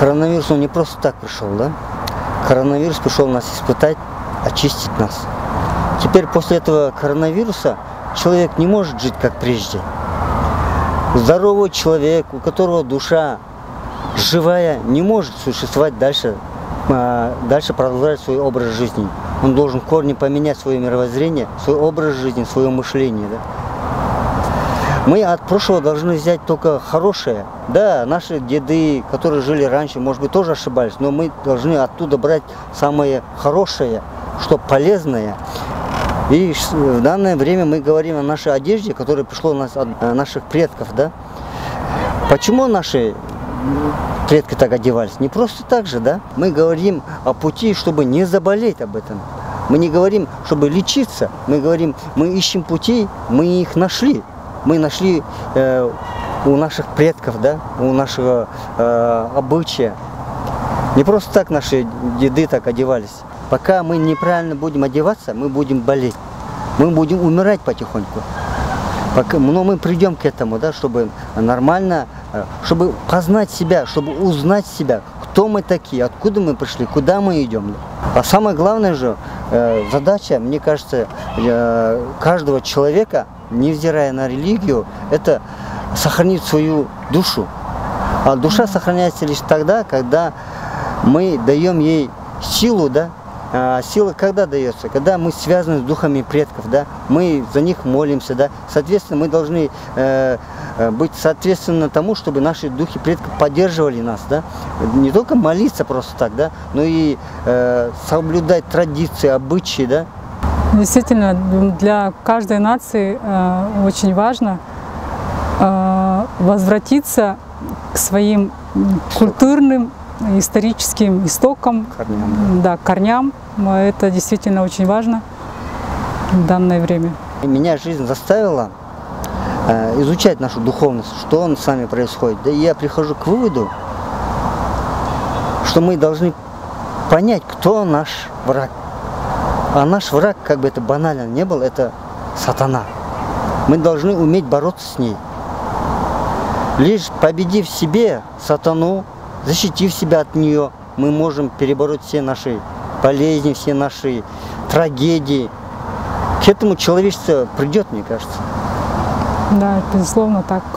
Коронавирус, он не просто так пришел, да? Коронавирус пришел нас испытать, очистить нас. Теперь после этого коронавируса человек не может жить как прежде. Здоровый человек, у которого душа живая, не может существовать дальше продолжать свой образ жизни. Он должен в корне поменять свое мировоззрение, свой образ жизни, свое мышление. Да? Мы от прошлого должны взять только хорошее. Да, наши деды, которые жили раньше, может быть, тоже ошибались, но мы должны оттуда брать самое хорошее, что полезное. И в данное время мы говорим о нашей одежде, которая пришла у нас от наших предков. Да? Почему наши предки так одевались? Не просто так же, да? Мы говорим о пути, чтобы не заболеть об этом. Мы не говорим, чтобы лечиться. Мы говорим, мы ищем путей, мы их нашли. Мы нашли у наших предков, да? У нашего обычая. Не просто так наши деды так одевались. Пока мы неправильно будем одеваться, мы будем болеть. Мы будем умирать потихоньку. Но мы придем к этому, да, чтобы нормально, чтобы познать себя, чтобы узнать себя, кто мы такие, откуда мы пришли, куда мы идем. А самое главное же, задача, мне кажется, каждого человека, невзирая на религию, это сохранить свою душу. А душа сохраняется лишь тогда, когда мы даем ей силу, да. А сила когда дается? Когда мы связаны с духами предков, да? Мы за них молимся, да? Соответственно, мы должны быть соответственно тому, чтобы наши духи предков поддерживали нас, да? Не только молиться просто так, да? Но и соблюдать традиции, обычаи, да? Действительно, для каждой нации очень важно возвратиться к своим культурным, историческим истокам, корням. Это действительно очень важно в данное время. Меня жизнь заставила изучать нашу духовность, что с нами происходит. Да и я прихожу к выводу, что мы должны понять, кто наш враг. А наш враг, как бы это банально не было, это сатана. Мы должны уметь бороться с ней. Лишь победив в себе сатану, защитив себя от нее, мы можем перебороть все наши болезни, все наши трагедии. К этому человечество придет, мне кажется. Да, безусловно так.